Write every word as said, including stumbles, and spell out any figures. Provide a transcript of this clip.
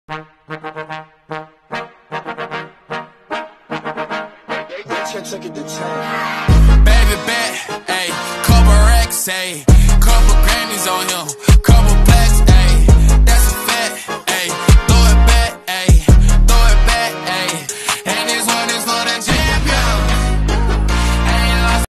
Baby bet, ayy, couple racks, ayy, couple Grammys on him.